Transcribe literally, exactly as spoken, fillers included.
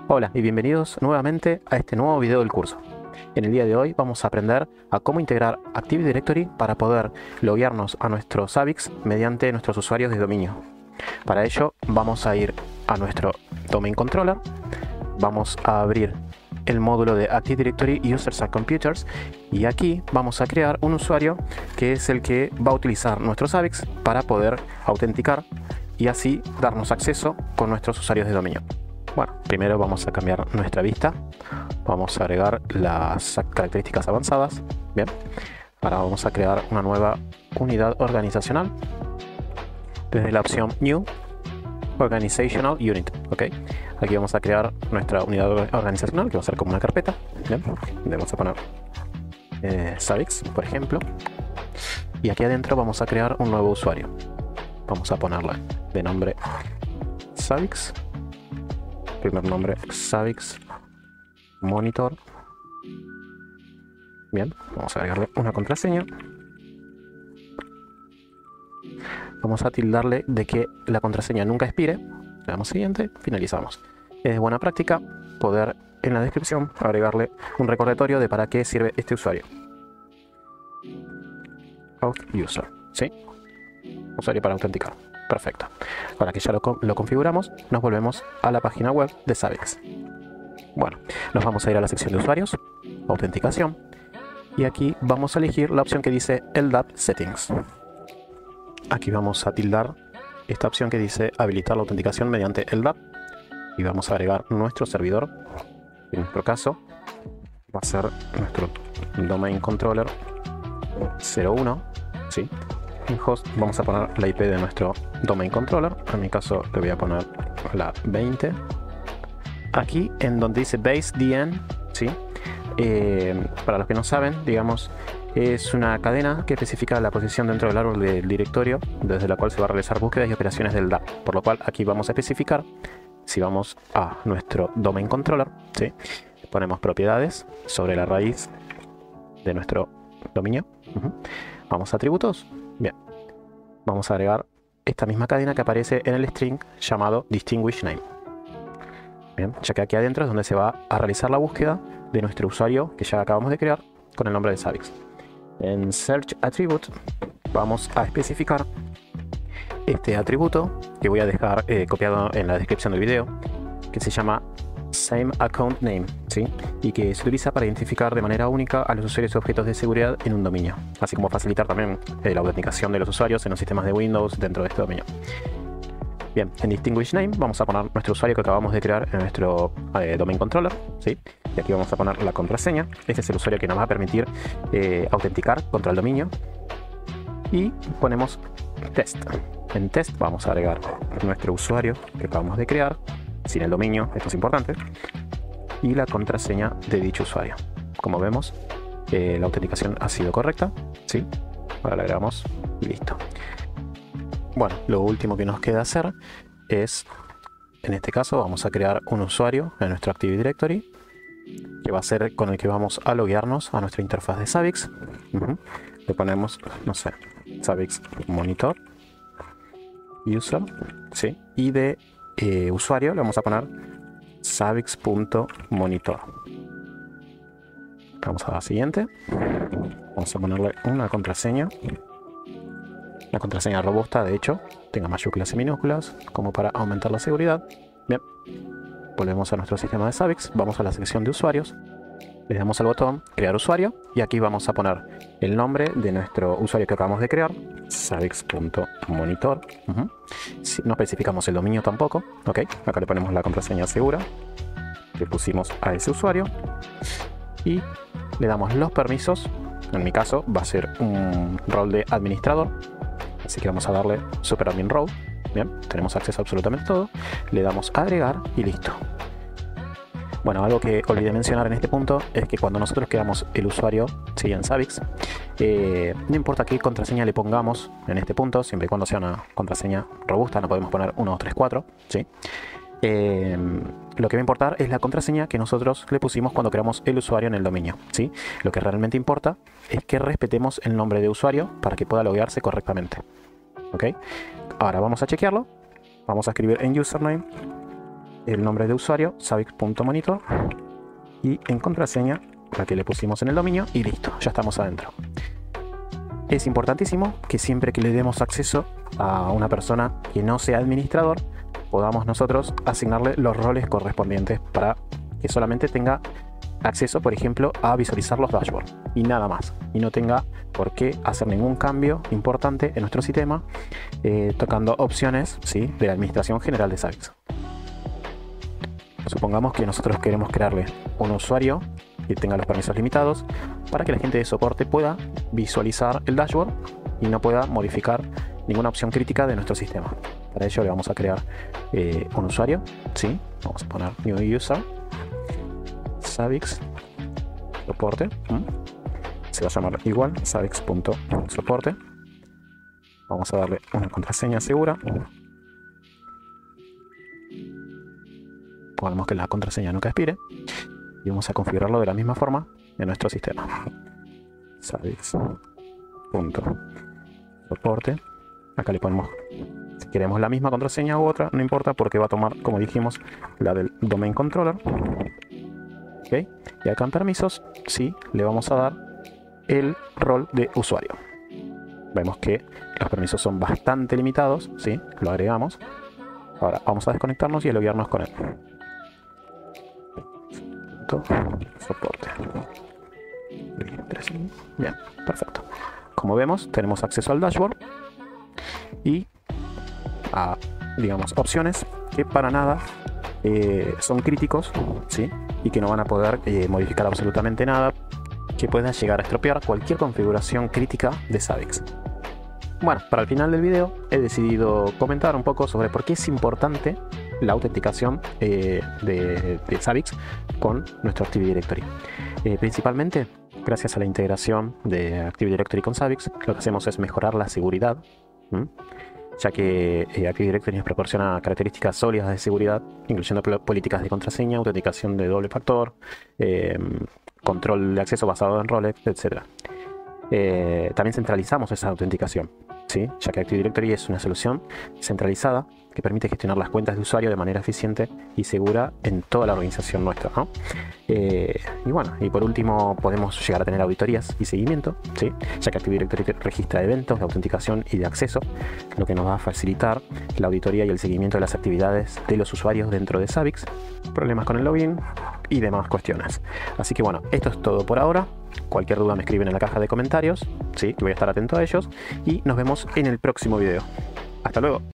Hola y bienvenidos nuevamente a este nuevo video del curso. En el día de hoy vamos a aprender a cómo integrar Active Directory para poder loguearnos a nuestro Zabbix mediante nuestros usuarios de dominio. Para ello vamos a ir a nuestro Domain Controller, vamos a abrir el módulo de Active Directory Users and Computers y aquí vamos a crear un usuario que es el que va a utilizar nuestro Zabbix para poder autenticar y así darnos acceso con nuestros usuarios de dominio. Bueno, primero vamos a cambiar nuestra vista, vamos a agregar las características avanzadas. Bien, ahora vamos a crear una nueva unidad organizacional desde la opción New Organizational Unit. Ok, aquí vamos a crear nuestra unidad organizacional que va a ser como una carpeta. Bien, le vamos a poner eh, Zabbix, por ejemplo, y aquí adentro vamos a crear un nuevo usuario. Vamos a ponerle de nombre Zabbix. Primer nombre Zabbix Monitor. Bien, vamos a agregarle una contraseña. Vamos a tildarle de que la contraseña nunca expire. Le damos siguiente, finalizamos. Es de buena práctica poder en la descripción agregarle un recordatorio de para qué sirve este usuario. Auth user, ¿sí? Usuario para autenticar. Perfecto. Ahora que ya lo, lo configuramos, nos volvemos a la página web de Zabbix. Bueno, nos vamos a ir a la sección de usuarios, autenticación, y aquí vamos a elegir la opción que dice L D A P Settings. Aquí vamos a tildar esta opción que dice habilitar la autenticación mediante L D A P y vamos a agregar nuestro servidor. En nuestro caso va a ser nuestro Domain Controller cero uno, ¿sí? En host vamos a poner la I P de nuestro Domain Controller. En mi caso le voy a poner la veinte. Aquí en donde dice base D N, ¿sí? Eh, para los que no saben, digamos, es una cadena que especifica la posición dentro del árbol del directorio desde la cual se va a realizar búsquedas y operaciones del D A P. Por lo cual aquí vamos a especificar, si vamos a nuestro Domain Controller, ¿sí? Ponemos propiedades sobre la raíz de nuestro dominio. Uh-huh. Vamos a atributos. Bien, vamos a agregar esta misma cadena que aparece en el string llamado Distinguish Name. Bien, ya que aquí adentro es donde se va a realizar la búsqueda de nuestro usuario que ya acabamos de crear con el nombre de Zabbix. En Search Attribute vamos a especificar este atributo que voy a dejar eh, copiado en la descripción del video, que se llama Same Account Name, ¿sí? Y que se utiliza para identificar de manera única a los usuarios y objetos de seguridad en un dominio, así como facilitar también eh, la autenticación de los usuarios en los sistemas de Windows dentro de este dominio. Bien, en Distinguish Name vamos a poner nuestro usuario que acabamos de crear en nuestro eh, Domain Controller, ¿sí? Y aquí vamos a poner la contraseña. Este es el usuario que nos va a permitir eh, autenticar contra el dominio. Y ponemos test. En test vamos a agregar nuestro usuario que acabamos de crear, sin el dominio, esto es importante, y la contraseña de dicho usuario. Como vemos, eh, la autenticación ha sido correcta, ¿sí? Ahora le agregamos y listo. Bueno, lo último que nos queda hacer es, en este caso, vamos a crear un usuario en nuestro Active Directory, que va a ser con el que vamos a loguearnos a nuestra interfaz de Zabbix. Uh-huh. Le ponemos, no sé, Zabbix Monitor User, ¿sí? Y de eh, usuario le vamos a poner Zabbix.monitor. Vamos a la siguiente. Vamos a ponerle una contraseña. La contraseña robusta, de hecho, tenga mayúsculas y minúsculas, como para aumentar la seguridad. Bien. Volvemos a nuestro sistema de Zabbix, vamos a la sección de usuarios, le damos al botón crear usuario y aquí vamos a poner el nombre de nuestro usuario que acabamos de crear, Zabbix.monitor. Uh-huh. Si no especificamos el dominio tampoco, ok, acá le ponemos la contraseña segura que pusimos a ese usuario y le damos los permisos. En mi caso va a ser un rol de administrador, así que vamos a darle super admin role. Bien, tenemos acceso a absolutamente todo. Le damos a agregar y listo. Bueno, algo que olvidé mencionar en este punto es que cuando nosotros creamos el usuario, sí, en Zabbix, eh, no importa qué contraseña le pongamos en este punto, siempre y cuando sea una contraseña robusta, no podemos poner uno dos tres cuatro, ¿sí? Eh, lo que va a importar es la contraseña que nosotros le pusimos cuando creamos el usuario en el dominio, ¿sí? Lo que realmente importa es que respetemos el nombre de usuario para que pueda loguearse correctamente. ¿Ok? Ahora vamos a chequearlo. Vamos a escribir en username el nombre de usuario, savix.monitor, y en contraseña, la que le pusimos en el dominio, y listo, ya estamos adentro. Es importantísimo que siempre que le demos acceso a una persona que no sea administrador, podamos nosotros asignarle los roles correspondientes para que solamente tenga acceso, por ejemplo, a visualizar los dashboards y nada más, y no tenga por qué hacer ningún cambio importante en nuestro sistema, eh, tocando opciones, ¿sí?, de la administración general de Savix. Supongamos que nosotros queremos crearle un usuario que tenga los permisos limitados para que la gente de soporte pueda visualizar el dashboard y no pueda modificar ninguna opción crítica de nuestro sistema. Para ello le vamos a crear eh, un usuario, ¿sí? Vamos a poner new user, Savix soporte, ¿Mm? se va a llamar igual savix.soporte. Vamos a darle una contraseña segura. Podemos que la contraseña nunca expire y vamos a configurarlo de la misma forma en nuestro sistema. Savix.soporte. Acá le ponemos, si queremos la misma contraseña u otra, no importa porque va a tomar, como dijimos, la del domain controller. ¿Okay? Y acá en permisos, sí, le vamos a dar el rol de usuario. Vemos que los permisos son bastante limitados, ¿sí? Lo agregamos. Ahora vamos a desconectarnos y a loguearnos con él. Soporte. Bien, perfecto. Como vemos, tenemos acceso al dashboard y a, digamos, opciones que para nada eh, son críticos, ¿sí? Y que no van a poder eh, modificar absolutamente nada que pueda llegar a estropear cualquier configuración crítica de Savix. Bueno, para el final del video he decidido comentar un poco sobre por qué es importante la autenticación eh, de, de Savix con nuestro Active Directory. Eh, principalmente, gracias a la integración de Active Directory con Savix, lo que hacemos es mejorar la seguridad, ¿m? ya que eh, Active Directory nos proporciona características sólidas de seguridad, incluyendo políticas de contraseña, autenticación de doble factor, eh, control de acceso basado en roles, etcétera. Eh, también centralizamos esa autenticación, ¿sí? Ya que Active Directory es una solución centralizada que permite gestionar las cuentas de usuario de manera eficiente y segura en toda la organización nuestra, ¿no? Eh, y bueno, y por último podemos llegar a tener auditorías y seguimiento, ¿sí? Ya que Active Directory registra eventos de autenticación y de acceso, lo que nos va a facilitar la auditoría y el seguimiento de las actividades de los usuarios dentro de Savix, problemas con el login y demás cuestiones. Así que bueno, esto es todo por ahora. Cualquier duda me escriben en la caja de comentarios, ¿sí? Que voy a estar atento a ellos y nos vemos en el próximo video. Hasta luego.